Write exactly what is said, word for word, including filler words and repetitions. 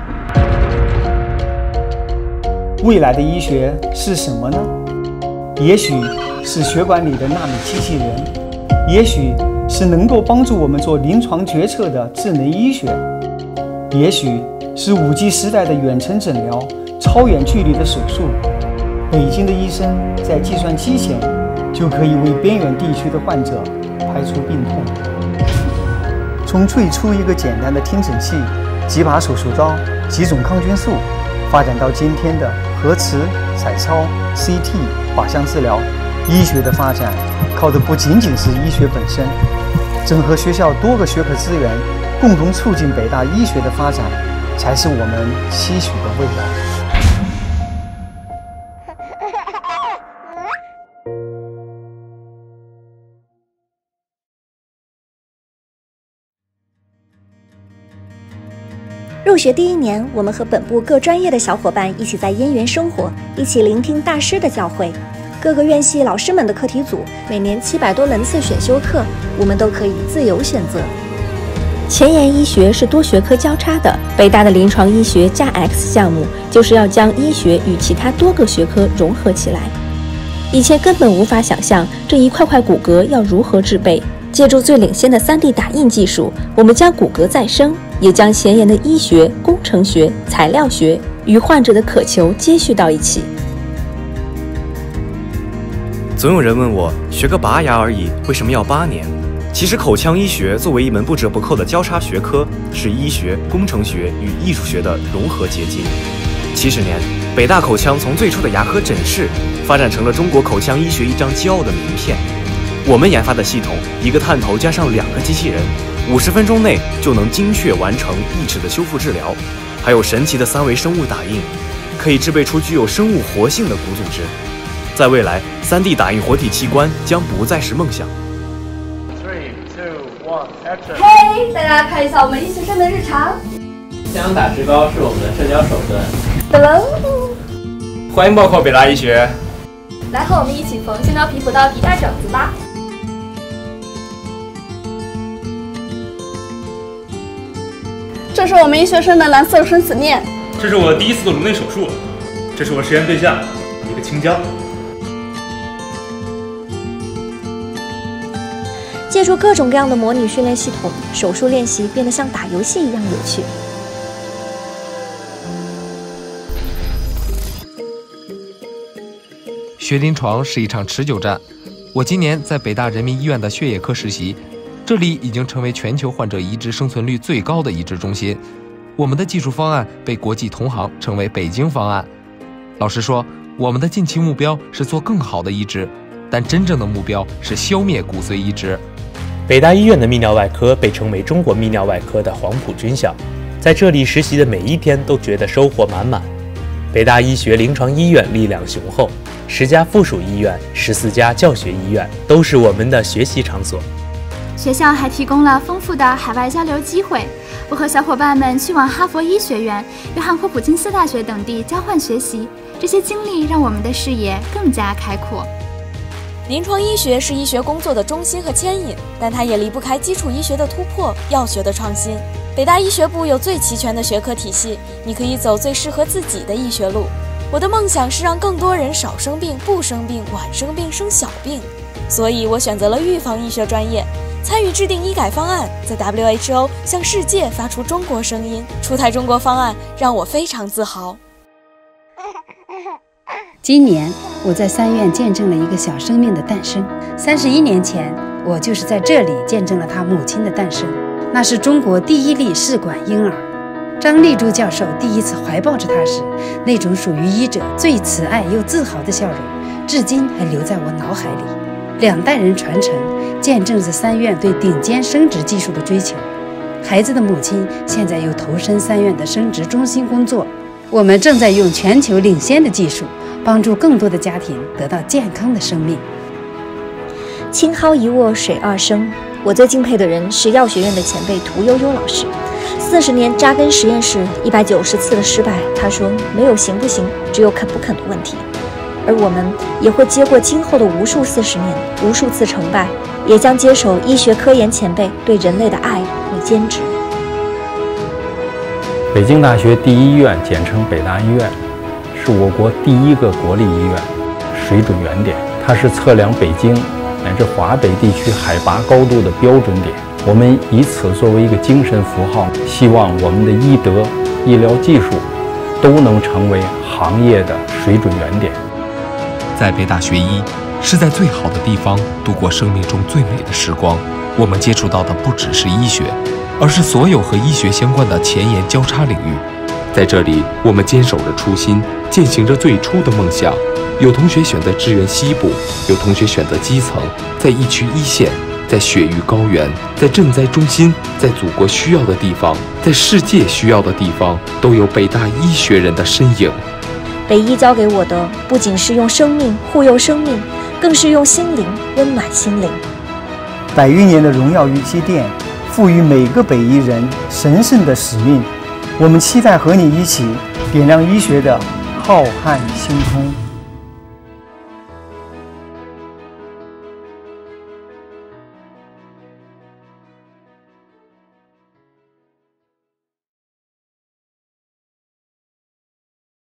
未来的医学是什么呢？也许是血管里的纳米机器人，也许是能够帮助我们做临床决策的智能医学，也许是 五 G 时代的远程诊疗、超远距离的手术。北京的医生在计算机前就可以为边远地区的患者排除病痛。从最初一个简单的听诊器、几把手术刀、几种抗菌素，发展到今天的核磁、彩超、C T、靶向治疗，医学的发展靠的不仅仅是医学本身，整合学校多个学科资源，共同促进北大医学的发展，才是我们期许的未来。 入学第一年，我们和本部各专业的小伙伴一起在燕园生活，一起聆听大师的教诲。各个院系老师们的课题组，每年七百多门次选修课，我们都可以自由选择。 前沿医学是多学科交叉的，北大的临床医学加 X 项目就是要将医学与其他多个学科融合起来。以前根本无法想象这一块块骨骼要如何制备。借助最领先的 三 D 打印技术，我们将骨骼再生，也将前沿的医学、工程学、材料学与患者的渴求接续到一起。 总有人问我，学个拔牙而已，为什么要八年？其实口腔医学作为一门不折不扣的交叉学科，是医学、工程学与艺术学的融合结晶。七十年，北大口腔从最初的牙科诊室，发展成了中国口腔医学一张骄傲的名片。我们研发的系统，一个探头加上两个机器人，五十分钟内就能精确完成义齿的修复治疗，还有神奇的三维生物打印，可以制备出具有生物活性的骨组织。在未来， 三 D 打印活体器官将不再是梦想。 three, two, one, action！ 嘿，大家看一下我们医学生的日常。 向阳打石膏是我们的社交手段。 噔噔， 欢迎报考北大医学。 来和我们一起缝线条皮肤的皮带疹子吧。 这是我们医学生的蓝色生死面。 这是我第一次做颅内手术。这是我实验对象，一个青椒。 借助各种各样的模拟训练系统，手术练习变得像打游戏一样有趣。 学临床是一场持久战。我今年在北大人民医院的血液科实习，这里已经成为全球患者移植生存率最高的移植中心。我们的技术方案被国际同行称为北京方案。老实说，我们的近期目标是做更好的移植，但真正的目标是消灭骨髓移植。 北大医院的泌尿外科被称为中国泌尿外科的黄埔军校，在这里实习的每一天都觉得收获满满。北大医学临床医院力量雄厚，十家附属医院、十四家教学医院都是我们的学习场所。 学校还提供了丰富的海外交流机会，我和小伙伴们去往哈佛医学院、约翰霍普金斯大学等地交换学习，这些经历让我们的视野更加开阔。 临床医学是医学工作的中心和牵引，但它也离不开基础医学的突破、药学的创新。北大医学部有最齐全的学科体系，你可以走最适合自己的医学路。我的梦想是让更多人少生病、不生病、晚生病、生小病，所以我选择了预防医学专业，参与制定医改方案，在 W H O 向世界发出中国声音。出台中国方案让我非常自豪。 今年我在三院见证了一个小生命的诞生。三十一年前，我就是在这里见证了他母亲的诞生。那是中国第一例试管婴儿。张立柱教授第一次怀抱着他时，那种属于医者最慈爱又自豪的笑容，至今还留在我脑海里。两代人传承，见证着三院对顶尖生殖技术的追求。孩子的母亲现在又投身三院的生殖中心工作。我们正在用全球领先的技术，帮助更多的家庭得到健康的生命。 青蒿一握水二升。我最敬佩的人是药学院的前辈屠呦呦老师，四十年扎根实验室，一百九十次的失败，他说没有行不行，只有肯不肯的问题。而我们也会接过今后的无数四十年，无数次成败，也将接手医学科研前辈对人类的爱与坚持。 北京大学第一医院，简称北大医院，是我国第一个国立医院，水准原点。它是测量北京乃至华北地区海拔高度的标准点。我们以此作为一个精神符号，希望我们的医德、医疗技术都能成为行业的水准原点。 在北大学医，是在最好的地方度过生命中最美的时光。我们接触到的不只是医学，而是所有和医学相关的前沿交叉领域。在这里，我们坚守着初心，践行着最初的梦想。有同学选择支援西部，有同学选择基层，在疫区一线，在雪域高原，在赈灾中心，在祖国需要的地方，在世界需要的地方，都有北大医学人的身影。 北医教给我的，不仅是用生命护佑生命，更是用心灵温暖心灵。 百余年的荣耀与积淀，赋予每个北医人神圣的使命。我们期待和你一起点亮医学的浩瀚星空。